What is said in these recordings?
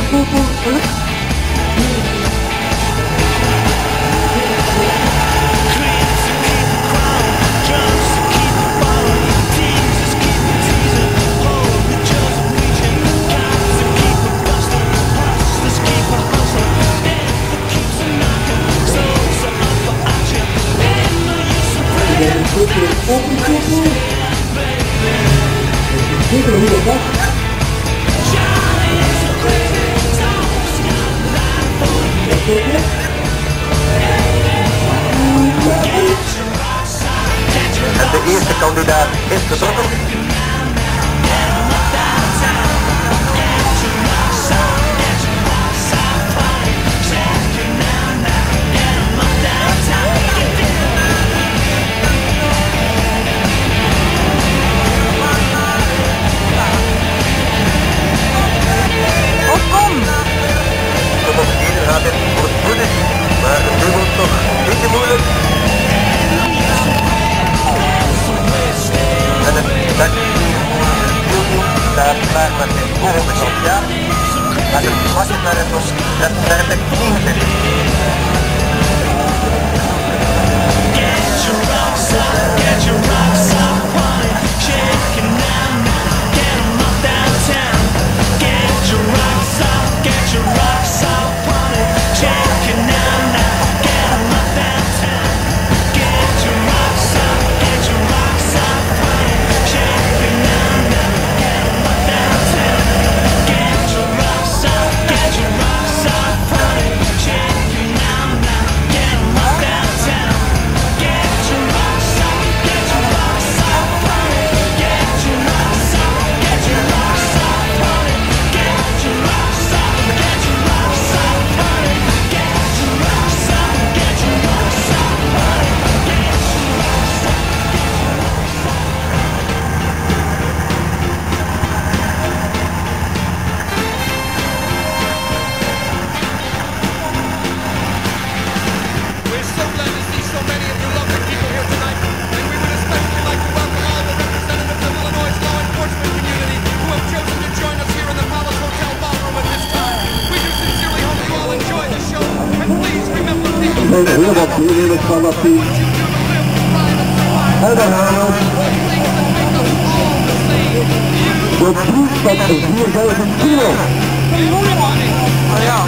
En de eerste kandidaat is vertrokken. Gaat dit voor het goed is, maar het nu wordt toch een beetje moeilijk. En het staat daar klaar met de volgende kant, ja. Maar het mag het maar even, dat zijn de 10 zitten. Get your rocks up, party, shaking now, get 'em up downtown. Get your rocks up, shaking now, get 'em up downtown. Get your rocks up, party, shaking now, get 'em up downtown. Get your rocks up, party, shaking now, get 'em up downtown. Get your rocks up, party, get your rocks up, party, get your rocks up, party, get your rocks up, party, get your rocks up, party, get your rocks up. We're so glad to see so many of you lovely people here tonight, and we would especially like to welcome all the representatives of Illinois' law enforcement community who have chosen to join us here in the Palace Hotel ballroom at this time. We do sincerely hope you all enjoy the show, and please remember people who heel wat nieuwe fanatie. En dan gaan we de proef staat op 4000 kilo. Oh ja.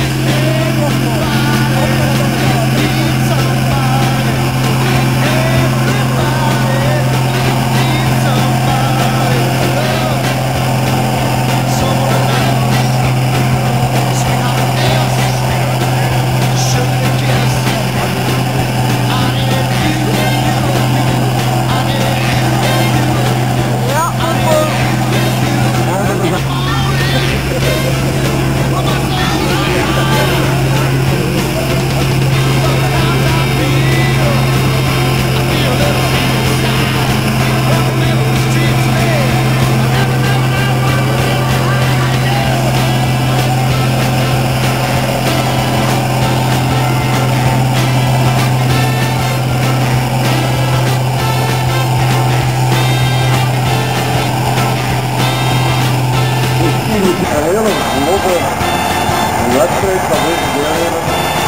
wedstrijd van deze deelnemer.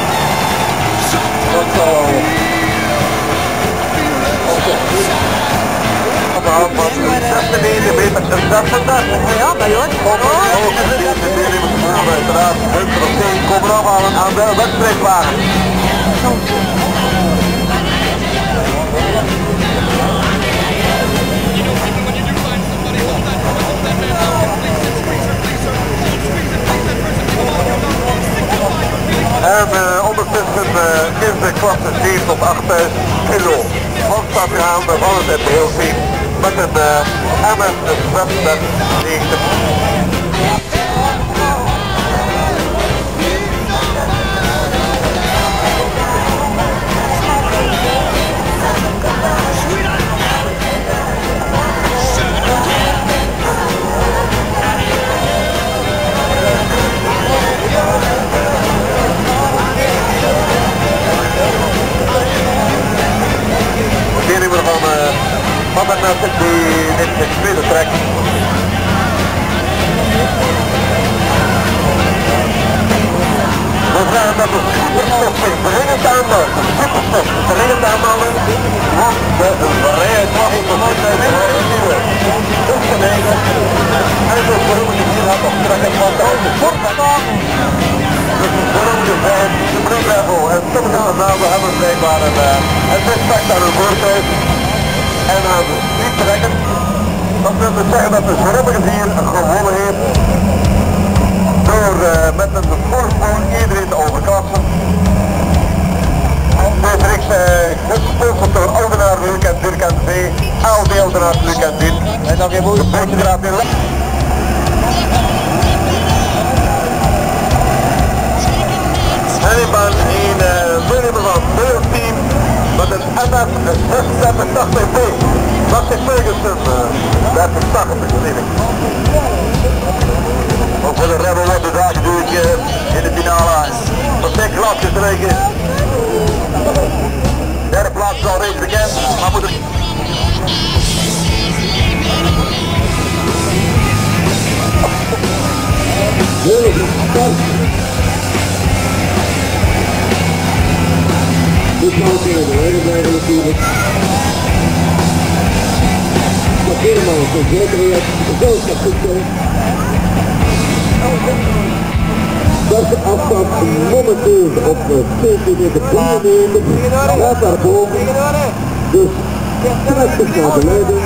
Dat zal al van 96 meter, dat is fantastisch. Ja, bij ons. De deelnemers gaan uiteraard Hunter op 10 komen afhalen aan de wedstrijdwagen. En ondertussen is de klasse 7 tot 8000 kilo. Van staat gaande van het NPO-team met een MS 690. Van de mensen die dit tweede trek. aanbouw, superstok, verlengend aanbouwen, want de rijheid mag ik nog nooit zijn nieuwe opgenegen. En zo waarom ik hier had optrekken van de sportdag. Dus waarom de vijf, de broeklevel en sommige van de namen hebben blijkbaar een respect aan hun voertuig en aan niet trekken. Dat wil dus zeggen dat de Zwarmige hier gewonnen heeft door met een voorsprong iedereen te overklassen. Deze reeks gesponsord door Oudenaar, Luc en Dirk en V, ALD Oudenaar, Luc en Dirk. En dan geen mooie buitengraaf weer weg. En in baan een nummer van 14 met een MS 3680B. Max Ferguson, 3080 natuurlijk. Ook voor de Rebel wordt de dag natuurlijk in de finale van 6 klasjes rijden. Derde plaats is al reeds bekend, maar moet er... Dit gaat weer de hele blijven natuurlijk. Parkeerman van zekerheid, zo gaat goed zijn. Dat is de afstand momenteel op 2,93. Gaat daar boven. Dus 50 naar de leiding.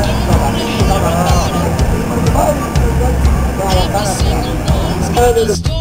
ABC,